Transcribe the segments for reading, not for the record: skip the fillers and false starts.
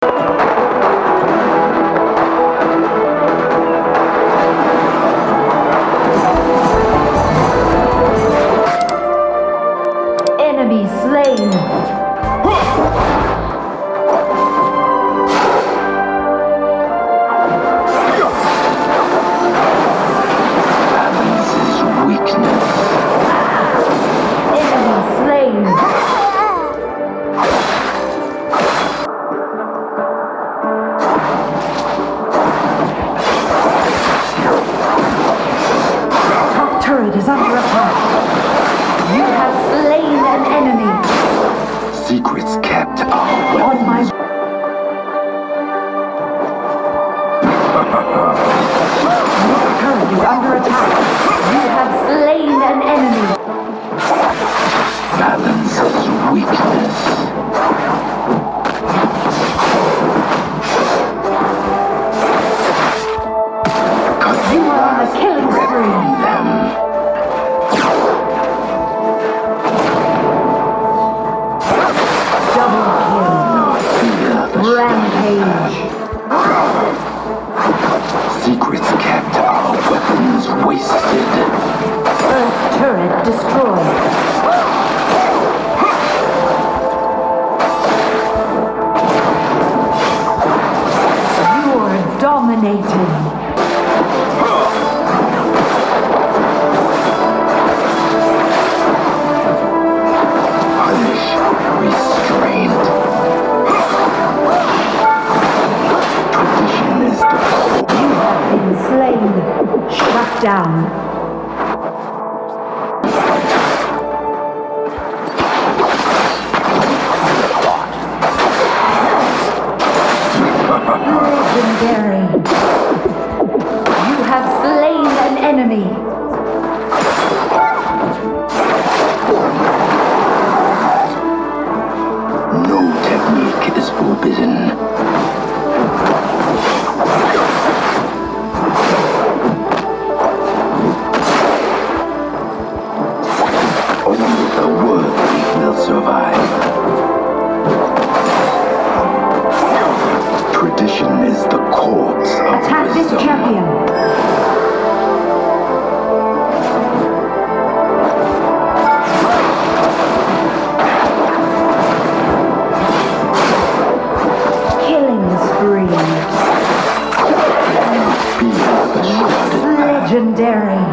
Enemy slain. Is under attack. You have slain an enemy. Secrets kept are On my Your turret is under attack. You have slain an enemy. balance is weakness. You are on a killing spree. Them. Rampage. Secrets kept are weapons wasted. Earth turret destroyed. You are dominating. Punish restraint. Tradition is the You have been slain. Shut down. Legendary. You have slain an enemy. No technique is forbidden. Only the worthy will survive. Tradition is the corpse of Attack this wisdom. champion. Killing spree. Fear the shrouded path. Legendary.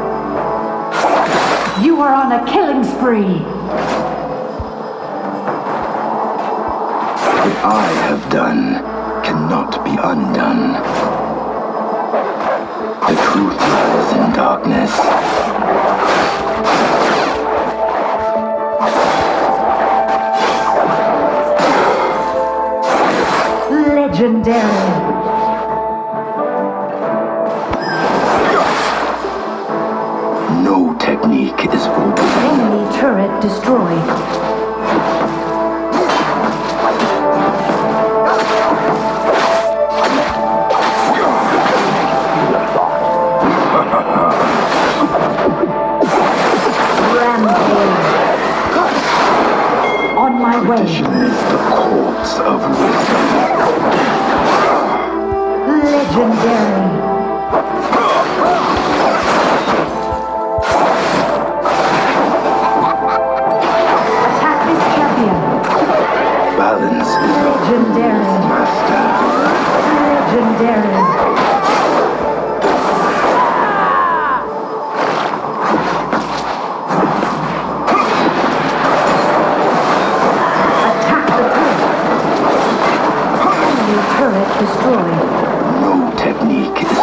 You are on a killing spree. What I have done cannot be undone. The truth lies in darkness. Legendary. No technique is forbidden. Enemy turret destroyed. Rampage. On my way. Tradition is the corpse of wisdom. Legendary. Attack this champion. Balance is Legendary. master. Legendary. Attack the turret. Enemy turret destroyed. No technique is